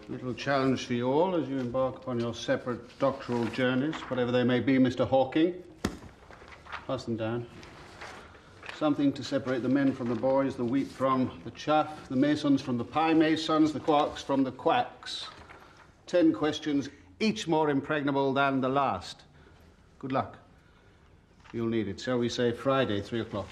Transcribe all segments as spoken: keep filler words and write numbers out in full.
A little challenge for you all as you embark upon your separate doctoral journeys, whatever they may be, Mister Hawking. Pass them down. Something to separate the men from the boys, the wheat from the chaff, the masons from the pie masons, the quarks from the quacks. Ten questions, each more impregnable than the last. Good luck. You'll need it. Shall we say Friday, three o'clock?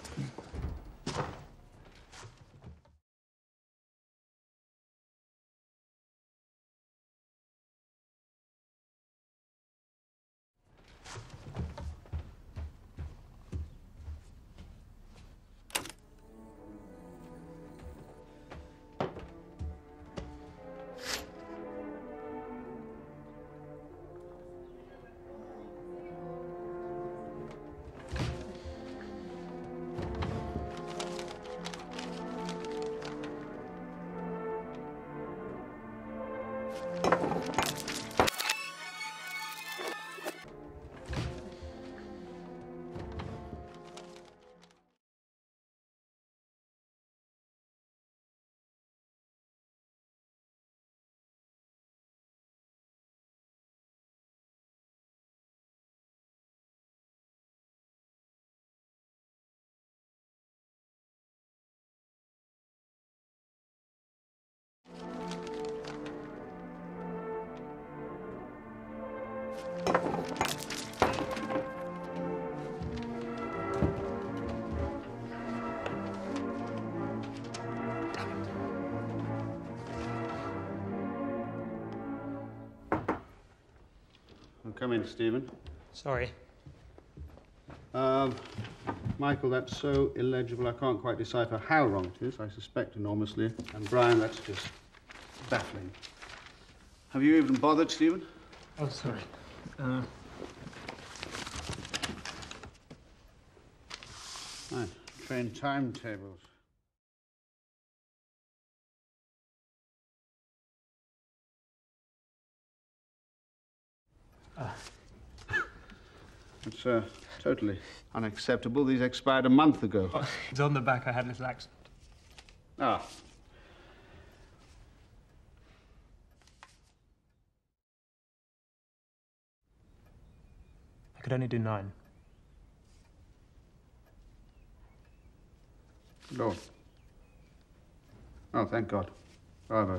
Come in, Stephen. Sorry. Um, Michael, that's so illegible I can't quite decipher how wrong it is. I suspect enormously. And Brian, that's just baffling. Have you even bothered, Stephen? Oh, sorry. Uh... Right. Train timetables. Uh. It's uh, totally unacceptable. These expired a month ago. Oh, it's on the back. I had a little accident. Ah. I could only do nine. Lord. Oh, thank God. Bravo.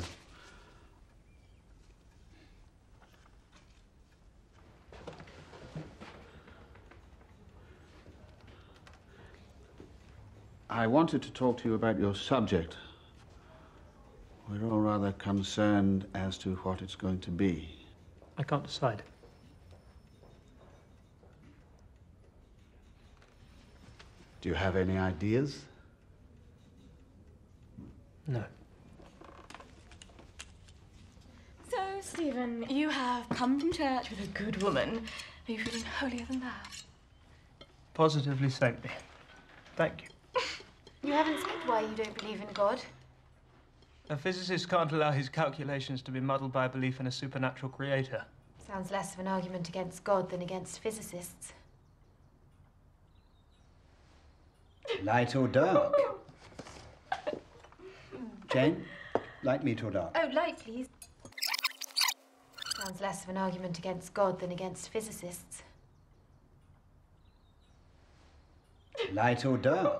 I wanted to talk to you about your subject. We're all rather concerned as to what it's going to be. I can't decide. Do you have any ideas? No. So, Stephen, you have come from church with a good woman. Are you feeling holier than thou? Positively saintly. Thank you. You haven't said why you don't believe in God. A physicist can't allow his calculations to be muddled by a belief in a supernatural creator. Sounds less of an argument against God than against physicists. Light or dark? Jane, light, meat or dark? Oh, light, please. Sounds less of an argument against God than against physicists. Light or dark?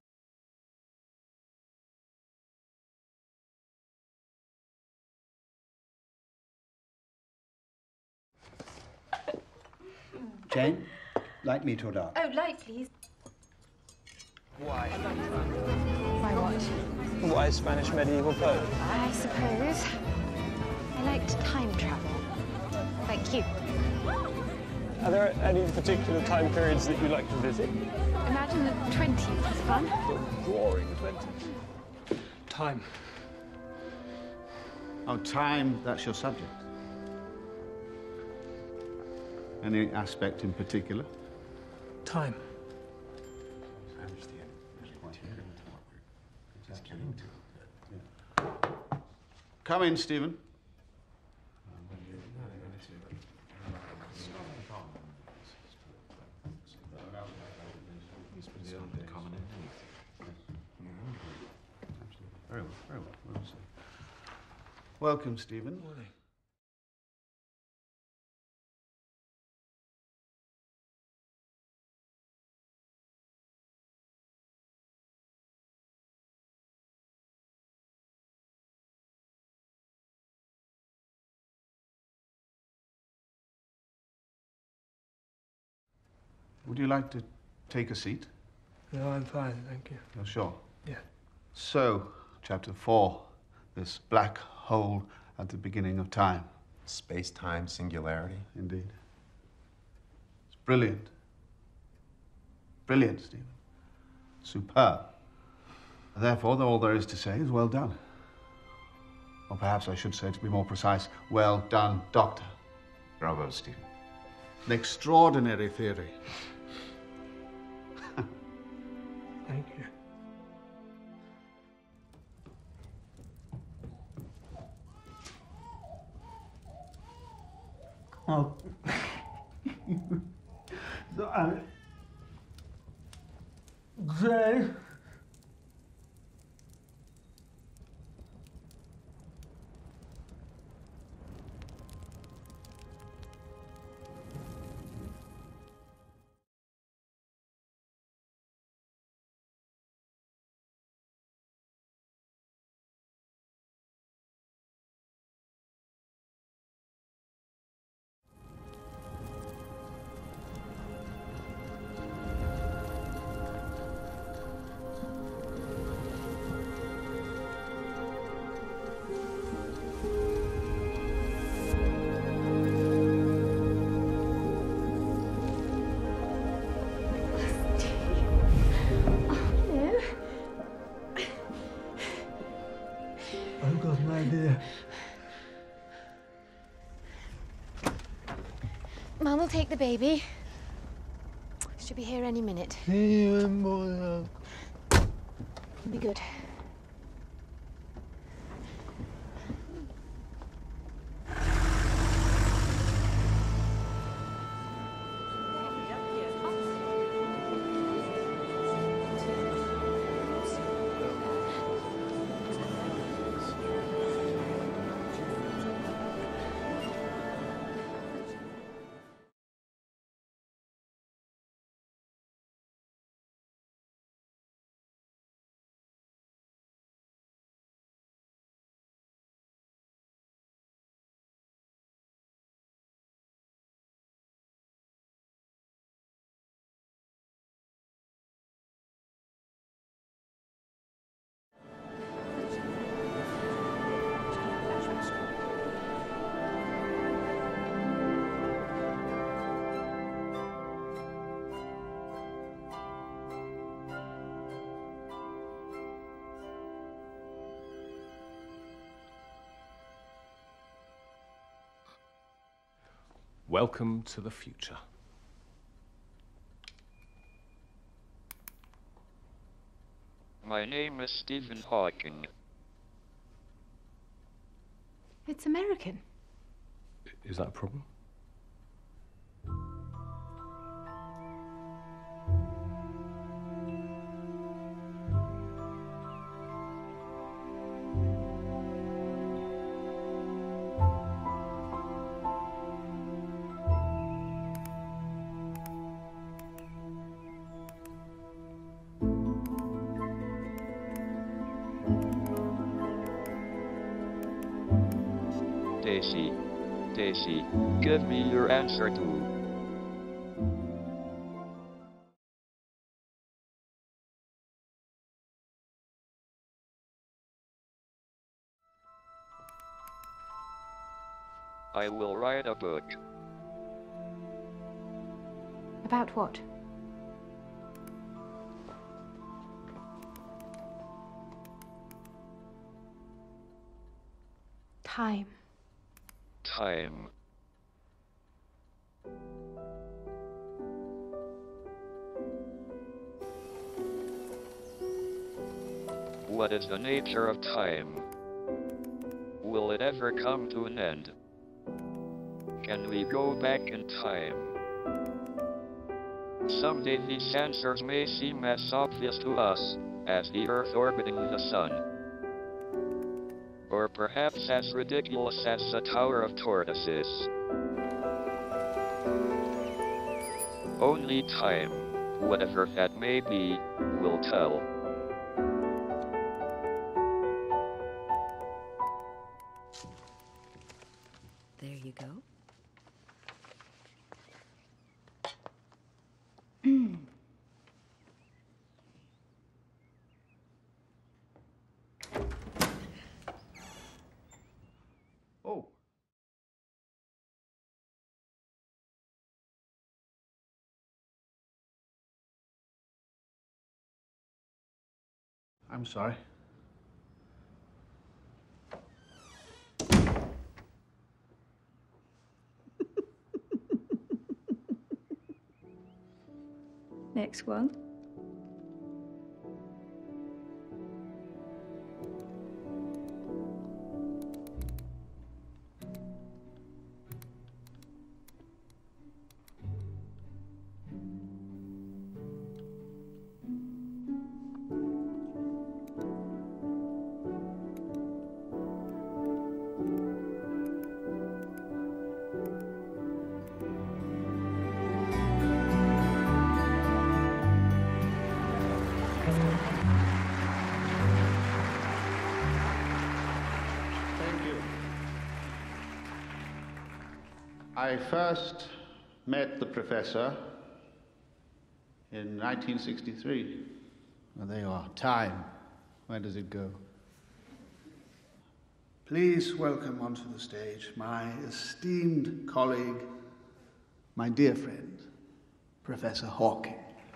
Jane, light, meat or dark? Oh, light, please. Why? Why what? Why Spanish medieval poet? I suppose. I liked time travel. Like you. Are there any particular time periods that you like to visit? Imagine the twenties was fun. The roaring twenties. Time. Oh, time, that's your subject. Any aspect in particular? Time. I understand. Just getting to it. Come in, Stephen. Very well, very well. Well said. Welcome, Stephen. Morning. Would you like to take a seat? No, I'm fine, thank you. You're sure? Yeah. So, chapter four, this black hole at the beginning of time. Space-time singularity. Indeed. It's brilliant. Brilliant, Stephen. Superb. Therefore, all there is to say is well done. Or perhaps I should say, to be more precise, well done, Doctor. Bravo, Stephen. An extraordinary theory. Thank you. Oh. So, uh, Jay. I've got an idea. Mum will take the baby. She'll be here any minute. Be Be good. Welcome to the future. My name is Stephen Hawking. It's American. Is that a problem? Daisy. Daisy, give me your answer too. I will write a book. About what? Time. Time. What is the nature of time? Will it ever come to an end? Can we go back in time? Someday these answers may seem as obvious to us as the Earth orbiting the Sun. Or perhaps as ridiculous as the Tower of Tortoises. Only time, whatever that may be, will tell. There you go. Oh. I'm sorry. Next one. Thank you. I first met the professor in nineteen sixty-three. Well, there you are. Time. Where does it go? Please welcome onto the stage my esteemed colleague, my dear friend, Professor Hawking.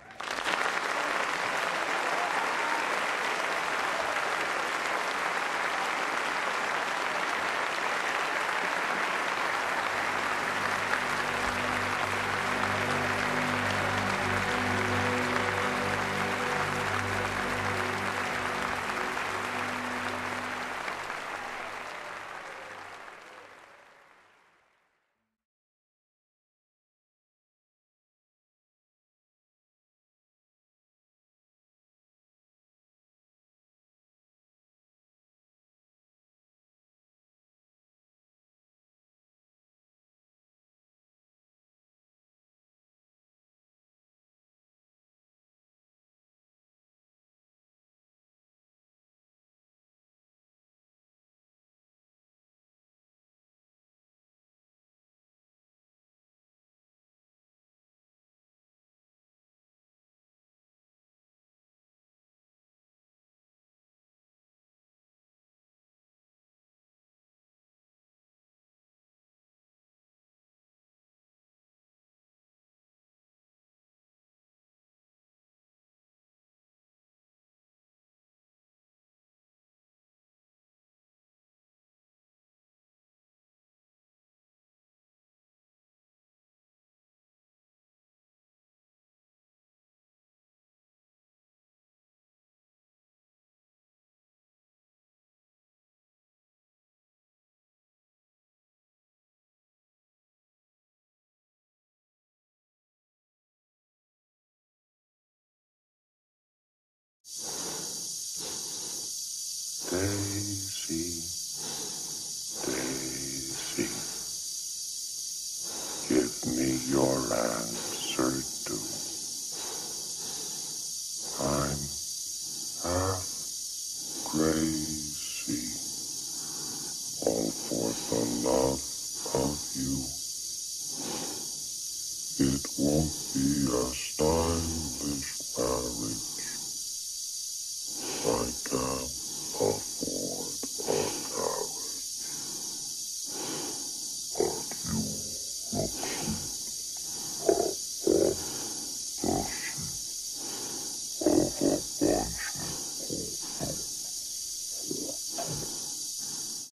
Daisy, Daisy, give me your answer too. I'm half crazy, all for the love of you. It won't be a stylish marriage I can't afford.